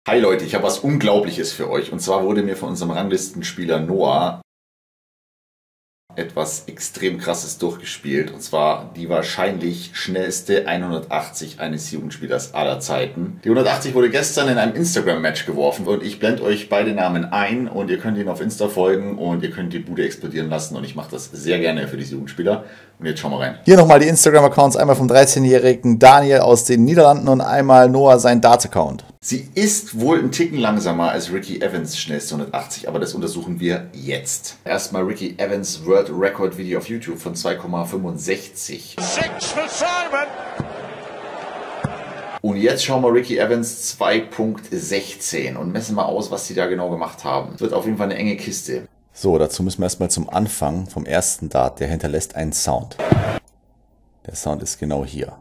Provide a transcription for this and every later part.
Hi Leute, ich habe was Unglaubliches für euch. Und zwar wurde mir von unserem Ranglistenspieler Noah etwas extrem Krasses durchgespielt. Und zwar die wahrscheinlich schnellste 180 eines Jugendspielers aller Zeiten. Die 180 wurde gestern in einem Instagram-Match geworfen. Und ich blende euch beide Namen ein. Und ihr könnt ihn auf Insta folgen. Und ihr könnt die Bude explodieren lassen. Und ich mache das sehr gerne für diese Jugendspieler. Und jetzt schauen wir rein. Hier nochmal die Instagram-Accounts. Einmal vom 13-jährigen Daniel aus den Niederlanden und einmal Noah sein Darts-Account. Sie ist wohl ein Ticken langsamer als Ricky Evans schnellste 180, aber das untersuchen wir jetzt. Erstmal Ricky Evans World Record Video auf YouTube von 2,65. Und jetzt schauen wir Ricky Evans 2,16 und messen mal aus, was sie da genau gemacht haben. Es wird auf jeden Fall eine enge Kiste. So, dazu müssen wir erstmal zum Anfang vom ersten Dart. Der hinterlässt einen Sound. Der Sound ist genau hier.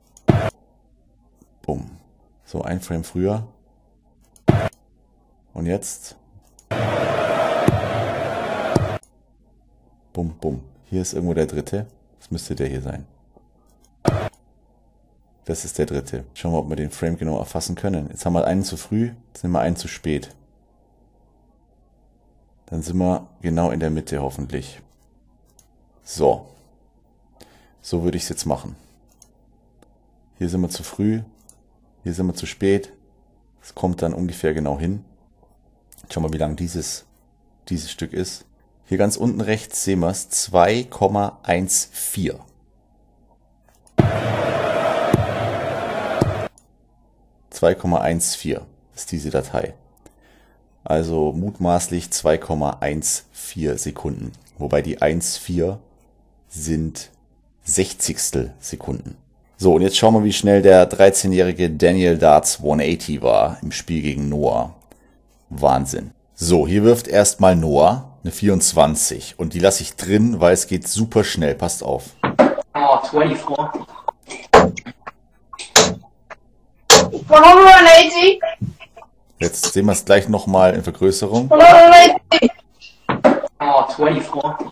Bumm. So, ein Frame früher. Und jetzt. Bumm, bumm. Hier ist irgendwo der dritte. Das müsste der hier sein. Das ist der dritte. Schauen wir, ob wir den Frame genau erfassen können. Jetzt haben wir einen zu früh, jetzt nehmen wir einen zu spät. Dann sind wir genau in der Mitte hoffentlich. So. So würde ich es jetzt machen. Hier sind wir zu früh. Hier sind wir zu spät. Es kommt dann ungefähr genau hin. Schauen wir mal, wie lang dieses Stück ist. Hier ganz unten rechts sehen wir es. 2,14. 2,14 ist diese Datei. Also mutmaßlich 2,14 Sekunden. Wobei die 1,4 sind Sechzigstel Sekunden. So, und jetzt schauen wir, wie schnell der 13-jährige Daniel Darts 180 war im Spiel gegen Noah. Wahnsinn. So, hier wirft erstmal Noah eine 24 und die lasse ich drin, weil es geht super schnell. Passt auf. Oh, 24. 180. Jetzt sehen wir es gleich nochmal in Vergrößerung. 180. Oh, 24.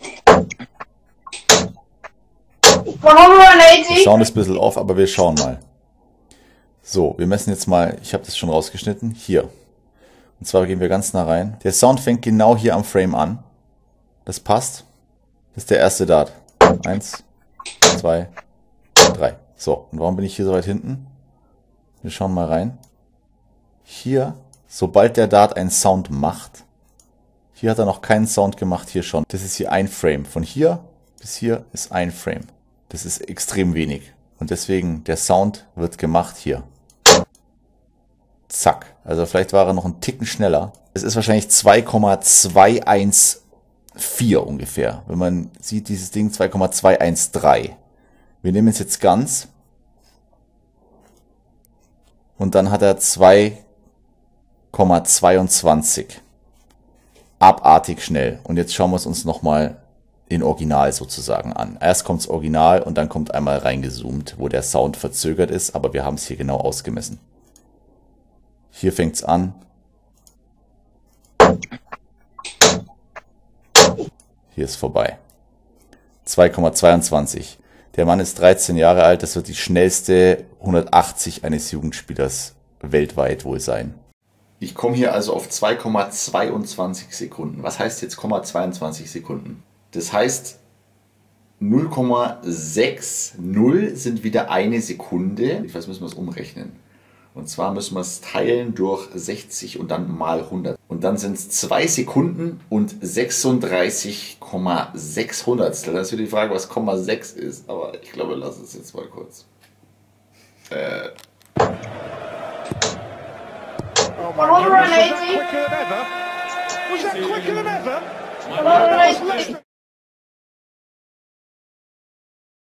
180. Wir schauen es ein bisschen auf, aber wir schauen mal. So, wir messen jetzt mal, ich habe das schon rausgeschnitten, hier. Und zwar gehen wir ganz nah rein. Der Sound fängt genau hier am Frame an. Das passt. Das ist der erste Dart. 1, 2, 3. So, und warum bin ich hier so weit hinten? Wir schauen mal rein. Hier, sobald der Dart einen Sound macht, hier hat er noch keinen Sound gemacht, hier schon. Das ist hier ein Frame. Von hier bis hier ist ein Frame. Das ist extrem wenig. Und deswegen, der Sound wird gemacht hier. Zack. Also vielleicht war er noch einen Ticken schneller. Es ist wahrscheinlich 2,214 ungefähr. Wenn man sieht, dieses Ding 2,213. Wir nehmen es jetzt ganz. Und dann hat er 2,22. Abartig schnell. Und jetzt schauen wir es uns nochmal in Original sozusagen an. Erst kommt das Original und dann kommt einmal reingezoomt, wo der Sound verzögert ist, aber wir haben es hier genau ausgemessen. Hier fängt es an. Hier ist vorbei. 2,22. Der Mann ist 13 Jahre alt, das wird die schnellste 180 eines Jugendspielers weltweit wohl sein. Ich komme hier also auf 2,22 Sekunden. Was heißt jetzt 0,22 Sekunden? Das heißt, 0,60 sind wieder eine Sekunde. Was müssen wir es umrechnen? Und zwar müssen wir es teilen durch 60 und dann mal 100. Und dann sind es 2 Sekunden und 36,6 Hundertstel. Das ist wieder die Frage, was 0,6 ist. Aber ich glaube, lass es jetzt mal kurz. 180. Was that quicker than ever? 180.